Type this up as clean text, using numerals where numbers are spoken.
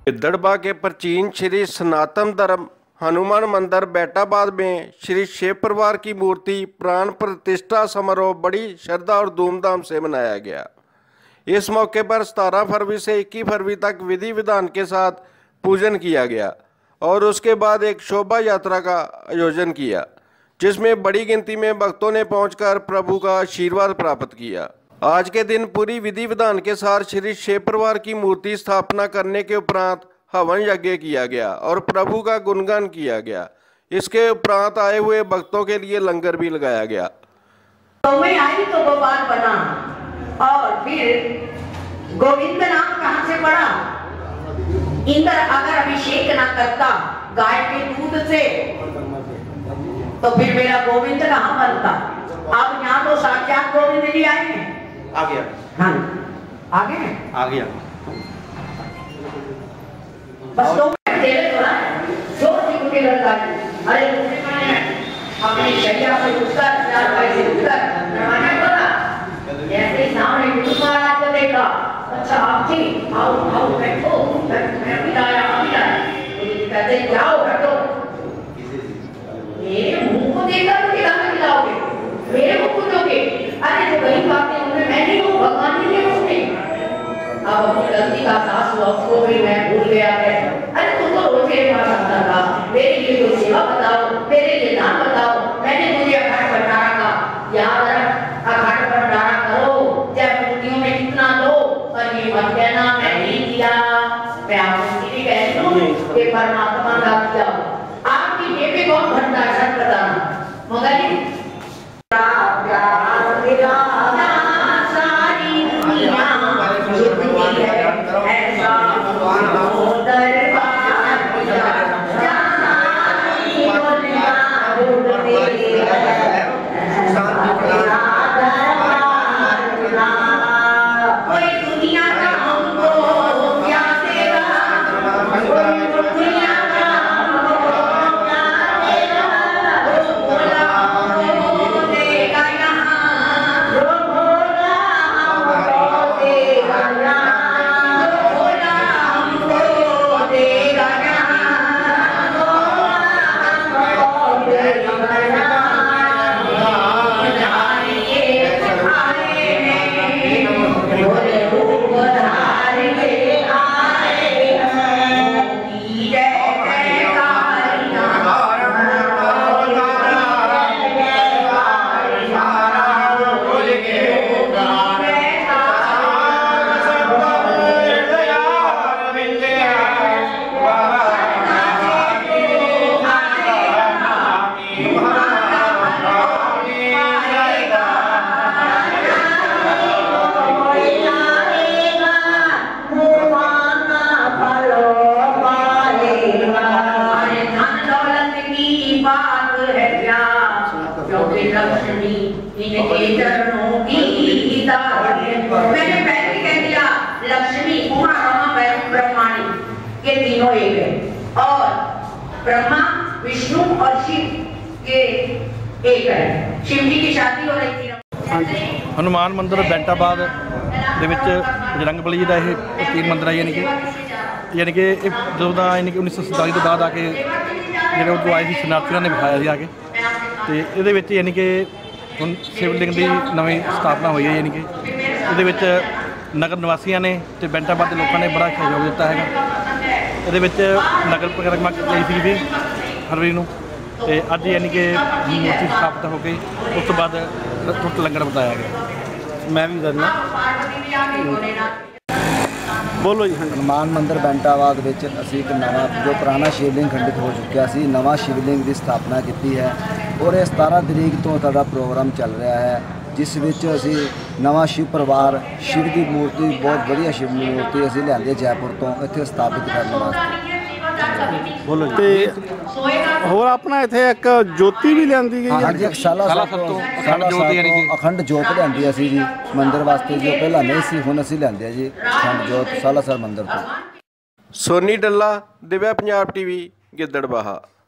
गिद्धड़बाह के प्राचीन श्री सनातन धर्म हनुमान मंदिर बैटाबाद में श्री शिव परिवार की मूर्ति प्राण प्रतिष्ठा समारोह बड़ी श्रद्धा और धूमधाम से मनाया गया। इस मौके पर 17 फरवरी से 21 फरवरी तक विधि विधान के साथ पूजन किया गया और उसके बाद एक शोभा यात्रा का आयोजन किया, जिसमें बड़ी गिनती में भक्तों ने पहुंचकर प्रभु का आशीर्वाद प्राप्त किया। आज के दिन पूरी विधि विधान के साथ श्री शिव परिवार की मूर्ति स्थापना करने के उपरांत हवन यज्ञ किया गया और प्रभु का गुणगान किया गया। इसके उपरांत आए हुए भक्तों के लिए लंगर भी लगाया गया। तो मैं आई तो गोपाल बना और फिर गोविंद नाम कहाँ से पड़ा? इंद्र अगर अभिषेक ना करता गाय के दूध से तो फिर मेरा गोविंद कहाँ बनता? अब यहाँ तो साक्षात गोविंद जी आए हैं। आ गया। हाँ, आ गए। आ गया। बस तो तेरे थोड़ा जो कुछ लड़का है, अरे अपनी शैया पे उठकर चार पैसे उठकर नमाज़ पढ़ा, ऐसे ही सामने गुरु महाराज को देखा, अच्छा आप जी आओ आओ बैठो, मैं भी आया कहते जाओ बैठो। मेरे मुंह को देखकर मुझे कहाँ खिलाओगे? मेरे मुंह को दोगे? अरे जो गरीब बातें उनमें मैं नहीं हूँ, भगवान जी ने उसमें। अब अपनी गलती का एहसास हुआ, उसको भी मैं भूल गया है। अरे तुम तो रोज मेरे पास आता था, मेरे लिए कोई सेवा बताओ, मेरे लिए दान बताओ। मैंने तुझे अखाड़ा भंडारा का याद रख, अखाड़ा भंडारा करो, चाहे मूर्तियों में कितना दो, पर ये मत कहना मैं नहीं दिया। मैं आपको भी कह दूं कि परमात्मा का दिया। आपकी बेबी कौन भंडार सच बताना मगर लक्ष्मी इनके चरणों की मैंने पहले कह दिया, लक्ष्मी उमा रमा ब्रह्माणी के तीनों एक है और ब्रह्मा विष्णु और शिव के एक है। शिव जी की शादी हो रही थी। हनुमान मंदिर बैटाबाद ਦੇ ਵਿੱਚ ਬਜਰੰਗ ਬਲੀ ਦਾ ਇਹ ਪ੍ਰਾਚੀਨ ਮੰਦਿਰ ਹੈ। ਯਾਨੀ ਕਿ ਇਹ ਜਦੋਂ ਦਾ 1947 ਤੋਂ ਬਾਅਦ ਆ ਕੇ ਜਿਹੜੇ ਉਦੋਂ ਆਏ ਸੀ ਸ਼ਰਨਾਰਥੀਆਂ ਨੇ ਵਿਖਾਇਆ ਸੀ ਆ ਕੇ, ਤੇ ਇਹਦੇ ਵਿੱਚ ਯਾਨੀ ਕਿ ਹੁਣ ਸ਼ਿਵਲਿੰਗ ਦੀ ਨਵੀਂ ਸਥਾਪਨਾ ਹੋਈ ਹੈ। ਯਾਨੀ ਕਿ ਇਹਦੇ ਵਿੱਚ ਨਗਰ ਨਿਵਾਸੀਆਂ ਨੇ ਤੇ ਬੈਂਟਾਬਾਦ ਦੇ ਲੋਕਾਂ ਨੇ ਬੜਾ ਸਹਿਯੋਗ ਦਿੱਤਾ ਹੈਗਾ। ਇਹਦੇ ਵਿੱਚ ਨਗਰ ਪਰਿਕਰਮਾ ਕੀਤੀ ਸੀ 20 ਫਰਵਰੀ ਨੂੰ, ਤੇ ਅੱਜ ਯਾਨੀ ਕਿ ਮੂਰਤੀ ਸਥਾਪਿਤ ਹੋ ਗਈ। ਉਸ ਤੋਂ ਬਾਅਦ ਟੁੱਟ ਲੰਗਰ ਬਤਾਇਆ ਗਿਆ। मैं भी करना बोलो जी। हनुमान मंदिर बैंटाबाद विच असीं एक नवा जो पुराना शिवलिंग खंडित हो चुका सी, नवा शिवलिंग की स्थापना की है और ये 17 तरीक तो साडा प्रोग्राम चल रहा है, जिस विच असीं नवा शिव परिवार शिव की मूर्ति बहुत बढ़िया शिव मूर्ति असीं लिआंदी जयपुर तो इत्थे स्थापित करने वास्ते। बोलो ते होर अपना इत्थे एक ज्योति भी लिआंदी गई है। हाँ जी, अखंड जोत लिआंदी असीं जी मंदिर वास्ते, जो पहला नहीं सी हुण असीं लिआंदे जी अखंड जोत सालासर मंदिर तो। सोनी डल्ला, दिव्या पंजाब टीवी, गिद्धड़बाहा।